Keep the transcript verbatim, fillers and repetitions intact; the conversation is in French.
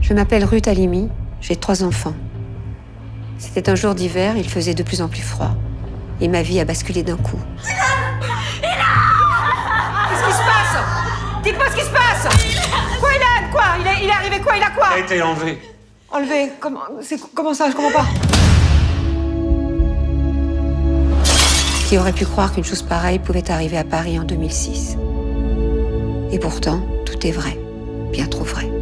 Je m'appelle Ruth Halimi, j'ai trois enfants. C'était un jour d'hiver, il faisait de plus en plus froid. Et ma vie a basculé d'un coup. Qu'est-ce qui se passe? Dites-moi ce qui se passe! Quoi, Ilan? Quoi? Il est, il est arrivé quoi? Il a quoi? Il a été enlevé. Enlevé? Comment, c'est, comment ça? Je comprends pas. Qui aurait pu croire qu'une chose pareille pouvait arriver à Paris en deux mille six? Et pourtant, tout est vrai. Bien trop vrai.